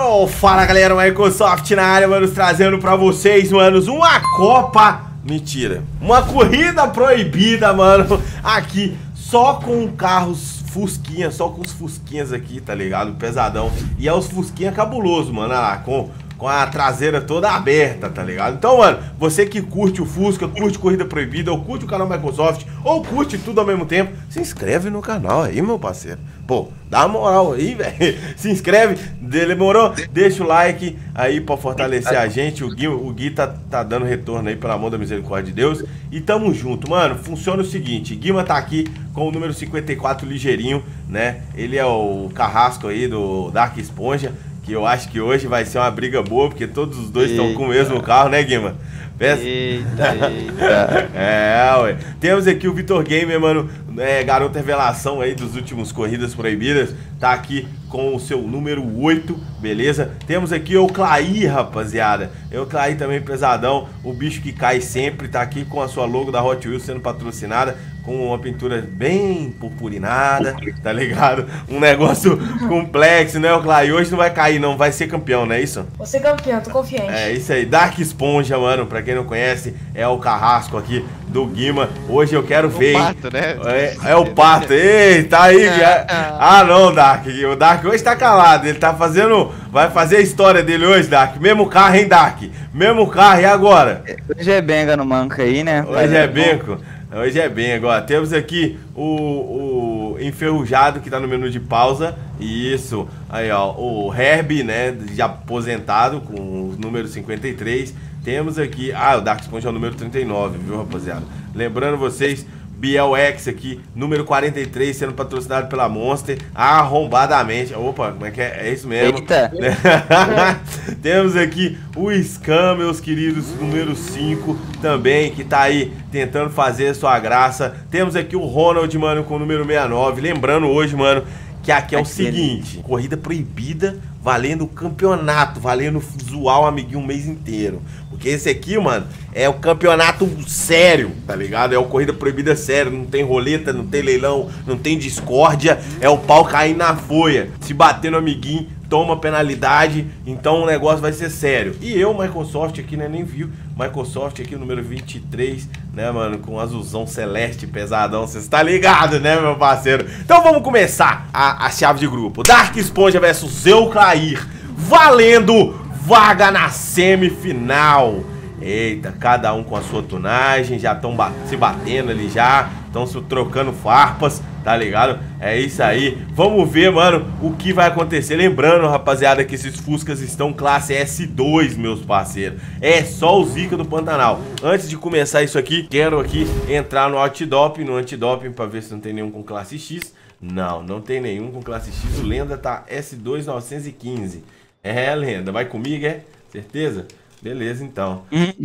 Oh, fala galera, Microsoft na área, manos, trazendo pra vocês, manos, uma Copa, mentira, uma corrida proibida, mano, aqui, só com carros fusquinha, só com os fusquinhas aqui, tá ligado, pesadão, e é os fusquinha cabuloso, mano, olha lá, com a traseira toda aberta, tá ligado? Então, mano, você que curte o Fusca, curte Corrida Proibida, ou curte o canal Microsoft, ou curte tudo ao mesmo tempo, se inscreve no canal aí, meu parceiro. Pô, dá uma moral aí, velho. Se inscreve, demorou? Deixa o like aí pra fortalecer a gente. O Gui tá dando retorno aí, pelo amor da misericórdia de Deus. E tamo junto, mano. Funciona o seguinte, Guima tá aqui com o número 54 ligeirinho, né? Ele é o carrasco aí do Dark Esponja, que eu acho que hoje vai ser uma briga boa, porque todos os dois estão com o mesmo carro, né, Guima? Eita. É, ué. Temos aqui o Vitor Gamer, mano, garoto revelação aí dos últimos Corridas Proibidas. Tá aqui com o seu número 8, beleza? Temos aqui o Clair, rapaziada. O Clair também pesadão, o bicho que cai sempre. Tá aqui com a sua logo da Hot Wheels sendo patrocinada, com uma pintura bem purpurinada, tá ligado? Um negócio complexo, né, o Clair? Hoje não vai cair não, vai ser campeão, não é isso? Vou ser campeão, tô confiante. É isso aí, Dark Esponja, mano, pra quem não conhece, é o carrasco aqui do Guima. Hoje eu quero ver, hein? Pato, né? É o Pato, eita aí. Ah não, Dark, o Dark hoje tá calado, ele tá fazendo, vai fazer a história dele hoje, Dark. Mesmo carro, hein, Dark? Mesmo carro, e agora? Hoje é benga no manco aí, né? Hoje é benco. Hoje é bem, agora temos aqui o enferrujado que tá no menu de pausa. Isso, aí ó, o Herbie, né, já aposentado com o número 53. Temos aqui, o Dark Esponja é o número 39, viu, rapaziada? Lembrando vocês, Biel X aqui, número 43, sendo patrocinado pela Monster, arrombadamente. Opa, como é que é? É isso mesmo. Eita. Temos aqui o Scam, meus queridos, número 5 também, que tá aí tentando fazer a sua graça. Temos aqui o Ronald, mano, com o número 69. Lembrando hoje, mano, que aqui é o seguinte, corrida proibida, valendo campeonato, valendo zoar o amiguinho um mês inteiro. Porque esse aqui, mano, é o campeonato sério, tá ligado? É o corrida proibida sério, não tem roleta, não tem leilão, não tem discórdia, é o pau cair na folha. Se bater no amiguinho, toma penalidade, então o negócio vai ser sério. E eu, Microsoft aqui, né, nem viu, Microsoft aqui, número 23, né, mano, com azulzão celeste pesadão, você está ligado, né, meu parceiro? Então vamos começar a chave de grupo. Dark Esponja versus Eu Clair, valendo vaga na semifinal. Eita, cada um com a sua tunagem, já estão se batendo ali já, estão se trocando farpas, tá ligado? É isso aí, vamos ver, mano, o que vai acontecer. Lembrando, rapaziada, que esses Fuscas estão classe S2, meus parceiros. É só o Zica do Pantanal. Antes de começar isso aqui, quero aqui entrar no antidoping, pra ver se não tem nenhum com classe X. Não, não tem nenhum com classe X, o Lenda tá S2 915. É, Lenda, vai comigo, é? Certeza? Beleza, então.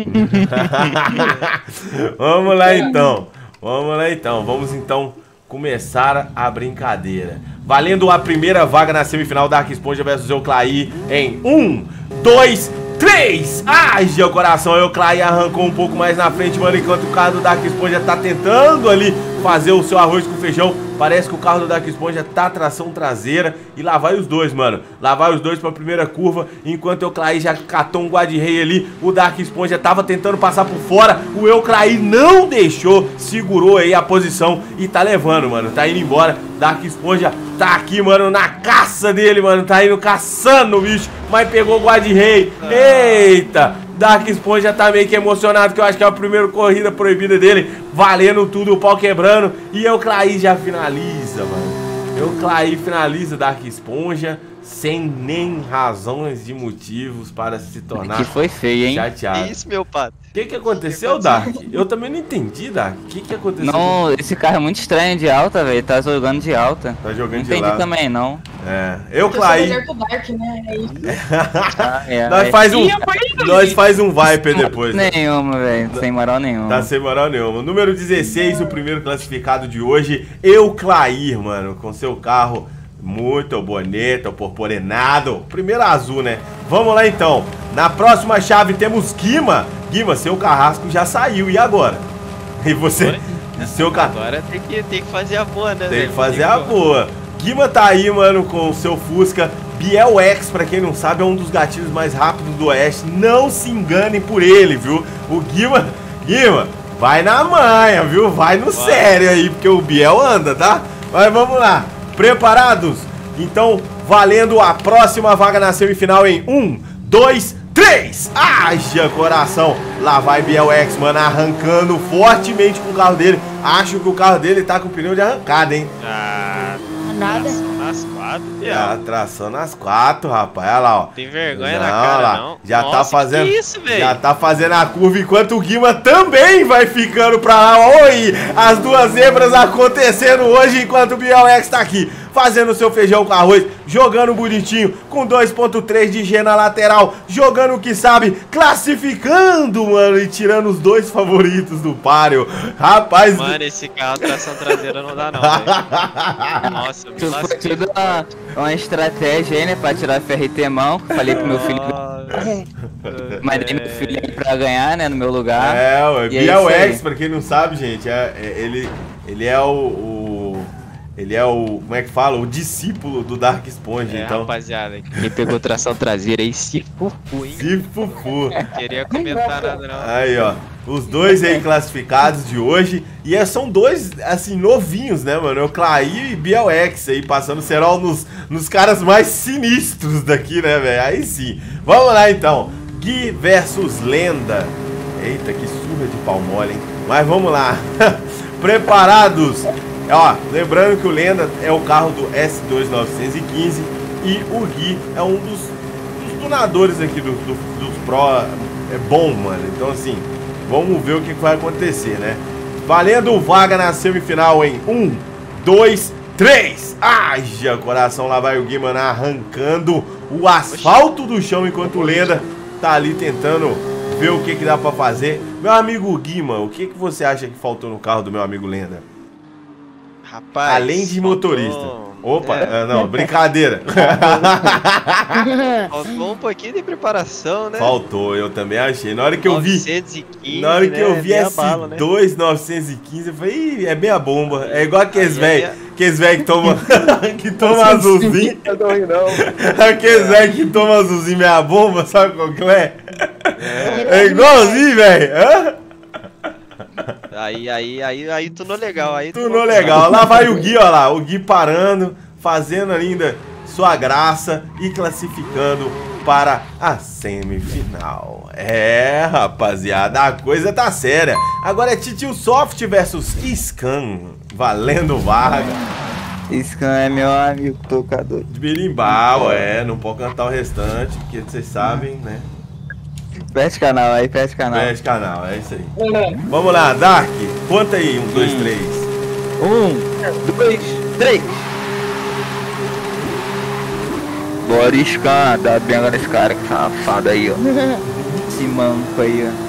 Vamos lá, então. Vamos, então, começar a brincadeira. Valendo a primeira vaga na semifinal, Dark Esponja versus Eu Clair em 1, 2, 3. Ai, meu coração, Eu Clair arrancou um pouco mais na frente, mano, enquanto o carro do Dark Esponja tá tentando ali fazer o seu arroz com feijão. Parece que o carro do Dark Esponja tá tração traseira. E lá vai os dois, mano. Lá vai os dois pra primeira curva. Enquanto o Eu Clair já catou um guarda-rei ali, o Dark Esponja tava tentando passar por fora. O Eu Clair não deixou, segurou aí a posição e tá levando, mano. Tá indo embora. Dark Esponja tá aqui, mano, na caça dele, mano. Tá indo caçando o bicho, mas pegou o guarda-rei. Eita! Dark Esponja tá meio que emocionado, que eu acho que é a primeira corrida proibida dele, valendo tudo, o pau quebrando. E Eu Clair já finaliza, mano. Eu Clair finaliza Dark Esponja sem nem razões de motivos para se tornar que foi feio, hein? chateado. Isso, meu pato. O que aconteceu, Dark? Eu também não entendi, Dark. O que aconteceu? Não, esse carro é muito estranho de alta, velho. Tá jogando de alta. Tá jogando não de lado. entendi também, não. É. Eu Porque Clair. eu sou melhor que o Dark, né? É isso. Nós faz um Viper depois. Nenhuma, velho. Sem moral nenhuma. Tá sem moral nenhuma. Número 16, o primeiro classificado de hoje, Eu Clair, mano, com seu carro muito bonito, purpurinado. Primeiro azul, né? Vamos lá, então. Na próxima chave temos Guima. Guima, seu carrasco já saiu. E agora? E você? Seu carro. Agora tem que fazer a boa, né? Tem que fazer a boa. Guima tá aí, mano, com o seu Fusca Biel X, pra quem não sabe, é um dos gatilhos mais rápidos do Oeste. Não se enganem por ele, viu? O Guima, vai na manha, viu? Vai no sério aí, porque o Biel anda, tá? Mas vamos lá. Preparados? Então, valendo a próxima vaga na semifinal em 1, 2, 3. Haja coração. Lá vai Biel X, mano, arrancando fortemente com o carro dele. Acho que o carro dele tá com pneu de arrancada, hein? Nada. Nas 4, Tá tração nas 4, rapaz. Olha lá, ó. Tem vergonha Não, na cara, lá. não. Já Nossa, tá fazendo. que isso, velho? Já tá fazendo a curva enquanto o Guima também vai ficando pra lá. Oi! As duas zebras acontecendo hoje enquanto o Biel X tá aqui. Fazendo o seu feijão com arroz, jogando bonitinho, com 2.3 de G na lateral, jogando o que sabe, classificando, mano, e tirando os dois favoritos do páreo. Rapaz... Mano, esse carro tração traseira não dá não, velho. Nossa, eu me Isso foi lasquei. tudo uma estratégia aí, né? Pra tirar a FRT mão. Falei pro meu filho. Mandei meu filho aí pra ganhar, né? No meu lugar. É, o E é Biel isso aí. X, pra quem não sabe, gente, ele é ele é o, como é que fala? O discípulo do Dark Sponge, então. Rapaziada, quem pegou tração traseira aí se fufu, hein? Se fufu. Queria comentar nada não. Aí, ó. Os dois aí classificados de hoje. E são dois, assim, novinhos, né, mano? O Clay e Biel X aí, passando cerol nos caras mais sinistros daqui, né, velho? Aí sim. Vamos lá, então. Gui versus Lenda. Eita, que surra de pau mole, hein? Mas vamos lá. Preparados? Ó, lembrando que o Lenda é o carro do S2915 e o Gui é um dos tunadores aqui dos Pro. É bom, mano. Então, assim, vamos ver o que vai acontecer, né? Valendo vaga na semifinal em 1, 2, 3. Haja coração, lá vai o Gui, mano, arrancando o asfalto do chão enquanto o Lenda tá ali tentando ver o que dá pra fazer. Meu amigo Gui, mano, o que você acha que faltou no carro do meu amigo Lenda? Rapaz, Além de motorista. Opa, não, brincadeira. Faltou um pouquinho de preparação, né? Faltou, eu também achei. Na hora que eu vi, 915, na hora que eu vi meia esse bala, né? 2.915, eu falei, ih, é meia bomba. É igual aqueles Aí, velho que toma que toma azulzinho. Aqueles velho que toma azulzinho meia bomba, sabe qual que é? É igualzinho, velho. Aí tunou legal. Aí Tudo legal. Lá vai o Gui, ó lá. O Gui parando, fazendo ainda sua graça e classificando para a semifinal. É, rapaziada, a coisa tá séria. Agora é Titio Soft versus Scan, valendo vaga. Scan é meu amigo tocador. De berimbau, não pode cantar o restante, porque vocês sabem, né? Perde canal aí, perde canal. Pede canal, é isso aí. Vamos lá, Dark, conta aí, 1, 2, 3. 1, 2, 3. Bora, Scan, dá benga nesse cara, que safado aí, ó. Esse manco aí, ó.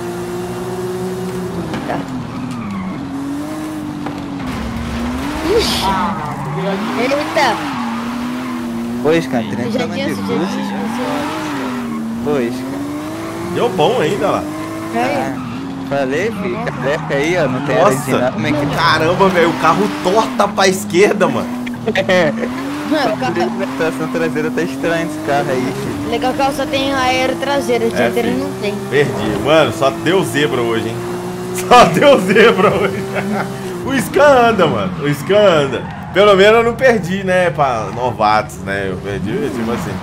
Eita! Pois, cara, 30 Já tamanho de tinha curso. Pois, cara. Deu bom ainda lá. Falei, filho, careca aí, ó, não tem Nossa, aerodinâmica. caramba, velho, o carro torta pra esquerda, mano. Mano, o carro... A tração traseira tá estranha esse carro aí, filho. Legal que o carro só tem aero traseiro, dianteiro filho. não tem. Perdi, mano, só deu zebra hoje, hein. Só deu zebra hoje. O Scan anda, mano, o Scan anda. Pelo menos eu não perdi, né, pra novatos, né, eu perdi, tipo assim.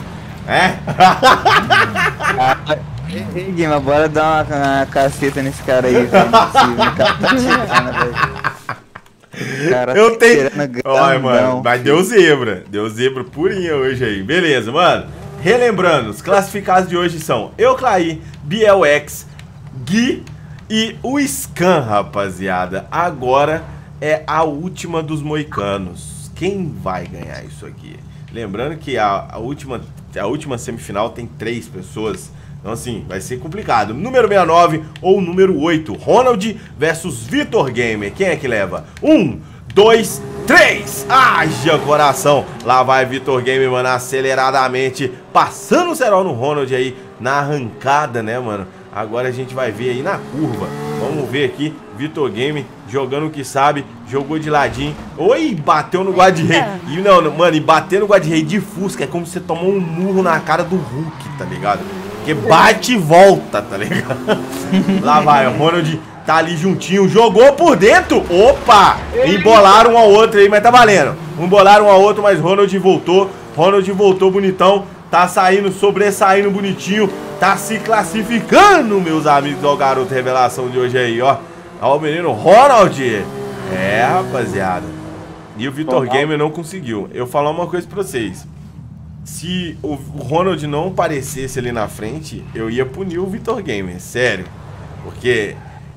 Ei, Guima, bora dar uma caceta nesse cara aí, velho. Esse cara tá tirando, velho. Cara, Eu tá tenho. tirando Olha, mano, grandão, mas filho. deu zebra purinha hoje aí. Beleza, mano. Relembrando, os classificados de hoje são Euclaí, Biel X, Gui e o Scan, rapaziada. Agora é a última dos moicanos. Quem vai ganhar isso aqui? Lembrando que a última semifinal tem 3 pessoas. Então, assim, vai ser complicado. Número 69 ou número 8. Ronald versus Vitor Gamer. Quem é que leva? 1, 2, 3. Haja coração. Lá vai Vitor Gamer, mano, aceleradamente. Passando o cerol no Ronald aí. Na arrancada, né, mano? Agora a gente vai ver aí na curva. Vamos ver aqui, Vitor Game jogando o que sabe, jogou de ladinho. Oi, bateu no guarda-rei. E não, mano, e bater no guarda-rei de Fusca é como se você tomou um murro na cara do Hulk, tá ligado? Porque bate e volta, tá ligado? Lá vai, o Ronald tá ali juntinho, jogou por dentro. Opa! Embolaram um ao outro aí, mas tá valendo. Embolaram um ao outro, mas Ronald voltou. Ronald voltou bonitão. Tá saindo, sobressaindo bonitinho. Tá se classificando, meus amigos. Ó, o garoto revelação de hoje aí, ó. Ó, o menino Ronald. É, rapaziada. E o Vitor Gamer não conseguiu. Eu vou falar uma coisa pra vocês. Se o Ronald não aparecesse ali na frente, eu ia punir o Vitor Gamer, sério. Porque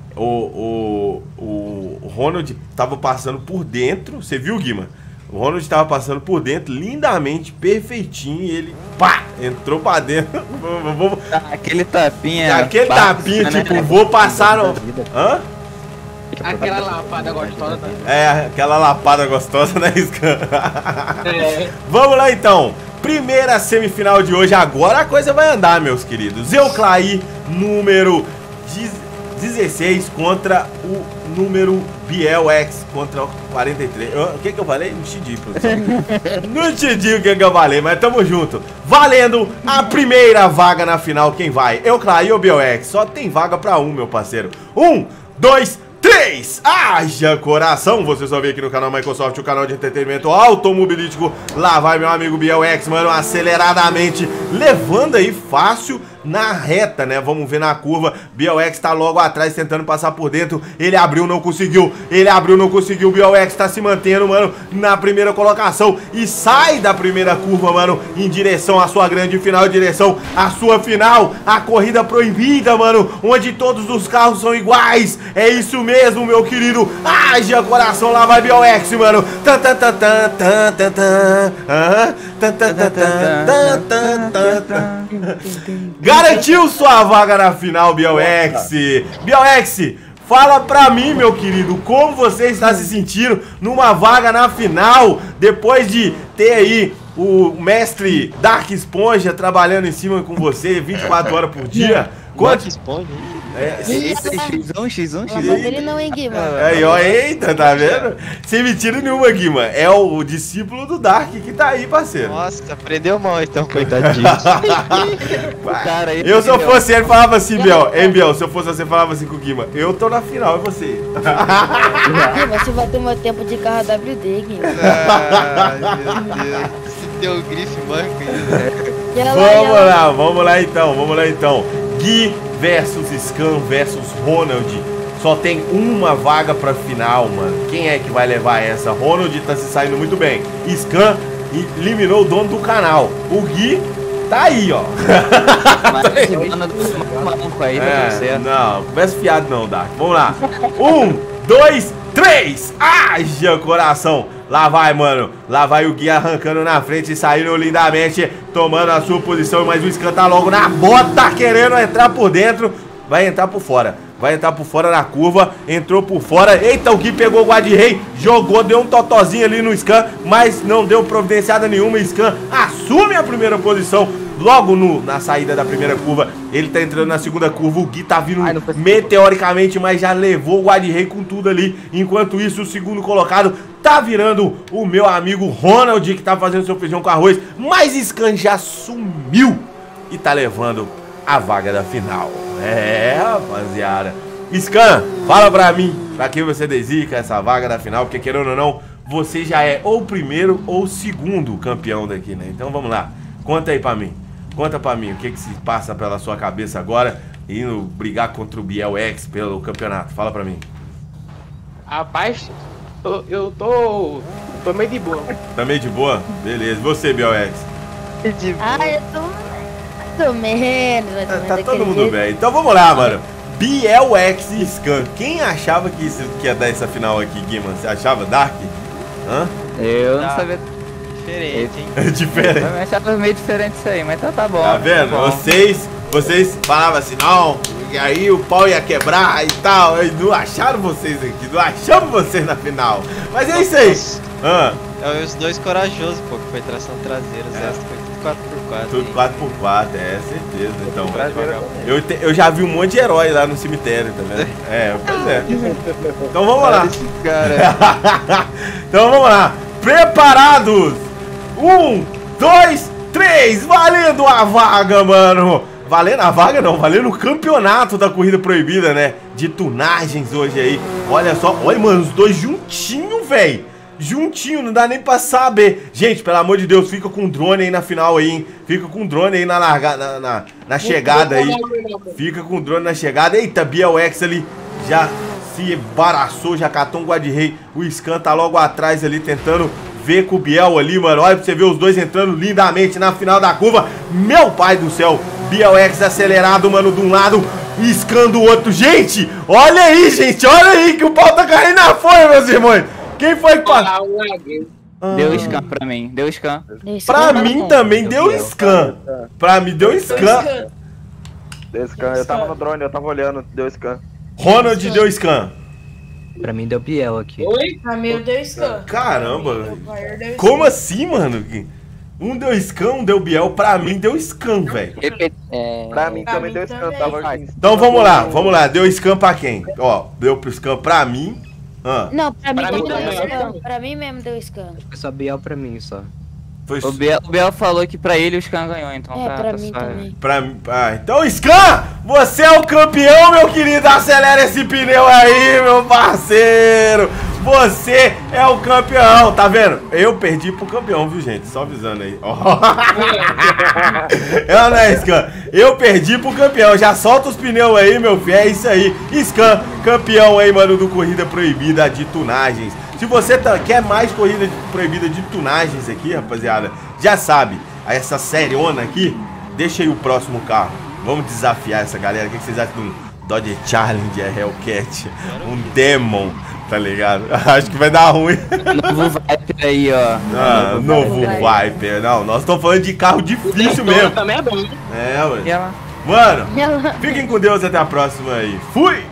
o Ronald tava passando por dentro. Você viu, Guima? O Ronald tava passando por dentro, lindamente, perfeitinho, e ele, pá, entrou pra dentro. Aquele tapinha. Aquele tapinha, tipo, vou passar no... Hã? Aquela lapada gostosa. É, aquela lapada gostosa, né, Scan? Vamos lá, então. Primeira semifinal de hoje. Agora a coisa vai andar, meus queridos. Euclair, número 16 contra o número Biel X contra o 43. O que eu falei? Não entendi, produção. Não entendi o que eu falei, mas tamo junto. Valendo a primeira vaga na final. Quem vai? Euclair ou Biel X? Só tem vaga pra um, meu parceiro. 1, 2, 3. Haja coração. Você só vê aqui no canal Microsoft, o canal de entretenimento automobilístico. Lá vai meu amigo Biel X, mano, aceleradamente, levando aí fácil na reta, né? Vamos ver na curva. Biel X tá logo atrás tentando passar por dentro. Ele abriu, não conseguiu. Ele abriu, não conseguiu. Biel X tá se mantendo, mano, na primeira colocação. E sai da primeira curva, mano, em direção à sua grande final, em direção à sua final. A corrida proibida, mano, onde todos os carros são iguais. É isso mesmo, meu querido. Haja coração, lá vai Biel X, mano. Garantiu sua vaga na final, Biel X. Biel X, fala pra mim, meu querido, como você está se sentindo numa vaga na final, depois de ter aí o mestre Dark Esponja trabalhando em cima com você 24 horas por dia? Dark Esponja? X1. Ele não, hein, Guima? Aí, ó, eita, tá vendo? Sem mentira nenhuma, Guima. É o discípulo do Dark que tá aí, parceiro. Nossa, aprendeu mal então, coitadinho. Cara, eu, se eu fosse ele, falava assim, Biel. Hein, Biel, se eu fosse você, falava assim com o Guima. Eu tô na final, e você? Você vai ter meu tempo de carro WD, Guima. Ai, meu Deus. Esse teu grife manco aí. Vamos lá então. Gui versus Scan versus Ronald. Só tem uma vaga pra final, mano. Quem é que vai levar essa? Ronald tá se saindo muito bem. Scan eliminou o dono do canal. O Gui tá aí, ó. Não, conversa fiado não, Dark. Vamos lá. 1, 2, 3. Haja coração. Lá vai, mano. Lá vai o Gui arrancando na frente e saindo lindamente, tomando a sua posição. Mas o Scan tá logo na bota, querendo entrar por dentro. Vai entrar por fora. Vai entrar por fora na curva. Entrou por fora. Eita, o Gui pegou o guarda-rei. Jogou, deu um totozinho ali no Scan, mas não deu providenciada nenhuma. Scan assume a primeira posição. Logo na saída da primeira curva, ele tá entrando na segunda curva. O Gui tá vindo meteoricamente, mas já levou o guarda-rei com tudo ali. Enquanto isso, o segundo colocado tá virando o meu amigo Ronald, que tá fazendo seu feijão com arroz. Mas Scan já sumiu e tá levando a vaga da final. É, rapaziada. Scan, fala pra mim, pra quem você dedica essa vaga da final, porque querendo ou não, você já é ou o primeiro ou o segundo campeão daqui, né? Então vamos lá, conta aí pra mim. Conta pra mim o que se passa pela sua cabeça agora, indo brigar contra o Biel X pelo campeonato. Fala pra mim. Rapaz, eu tô meio de boa. Tá meio de boa? Beleza. E você, Biel X? Eu tô mais ou menos. Tá todo mundo bem. Então vamos lá, mano. Biel X e Scan. Quem achava que ia dar essa final aqui, Guima? Você achava Dark? Hã? Eu não sabia. Diferente, hein? É diferente. Eu achava meio diferente isso aí, mas tá bom. Tá vendo? Tá bom. Vocês falavam assim, não, e aí o pau ia quebrar e tal. E não acharam vocês aqui, não achamos vocês na final. Mas é isso aí. É os dois corajosos, pô, que foi tração traseira. Os restos foi tudo Tudo 4x4, certeza. Então, eu já vi um monte de herói lá no cemitério, tá vendo? Pois é. Então vamos lá. Então vamos lá. Preparados? 1, 2, 3. Valendo a vaga, mano. Valendo a vaga não, valendo o campeonato da corrida proibida, né? De tunagens hoje aí. Olha só, olha, mano, os dois juntinho, velho. Juntinho, não dá nem pra saber. Gente, pelo amor de Deus, fica com o drone aí na final aí, hein? Fica com o drone aí na largada, na chegada aí. Fica com o drone na chegada. Eita, BLX ali já se embaraçou, já catou um guarda-rei. O Scan tá logo atrás ali tentando ver com o Biel ali, mano. Olha pra você ver os dois entrando lindamente na final da curva. Meu pai do céu. BLX acelerado, mano, de um lado, Scan do outro. Gente, olha aí, gente. Olha aí que o pau tá caindo na folha, meus irmãos. Quem foi que passou? Deu Scan pra mim, deu Scan. Pra mim também deu Scan. Pra mim deu Scan. Deu Scan, eu tava no drone, eu tava olhando, deu Scan. Ronald deu Scan. Pra mim deu Biel aqui. Oi? Pra mim deu Scan. Caramba. Como assim, mano? Um deu Scan, um deu Biel. Pra mim deu Scan, velho. Pra mim também deu Scan, tava aqui. Então vamos lá. Deu Scan pra quem? Ó, deu pro Scan pra mim. Não, pra mim mim deu também. Scan. Pra mim mesmo deu Scan. Foi só Biel pra mim, só. Foi O Biel falou que pra ele o Scan ganhou, então Pra mim também. pra mim. Então, Scan, você é o campeão, meu querido. Acelera esse pneu aí, meu parceiro. Você é o campeão, tá vendo? Eu perdi pro campeão, viu, gente? Só avisando aí. Não é, Scan. Eu perdi pro campeão. Já solta os pneus aí, meu filho. É isso aí. Scan, campeão aí, mano, do Corrida Proibida de Tunagens. Se você quer mais corrida proibida de tunagens aqui, rapaziada, já sabe, essa seriona aqui, deixa aí o próximo carro. Vamos desafiar essa galera. O que vocês acham de um Dodge Challenger Hellcat? Um Demon, tá ligado? Acho que vai dar ruim. Novo Viper aí, ó. Novo Viper. Não, nós estamos falando de carro difícil mesmo. Também é bom. Ué. Mano, fiquem com Deus, até a próxima aí. Fui!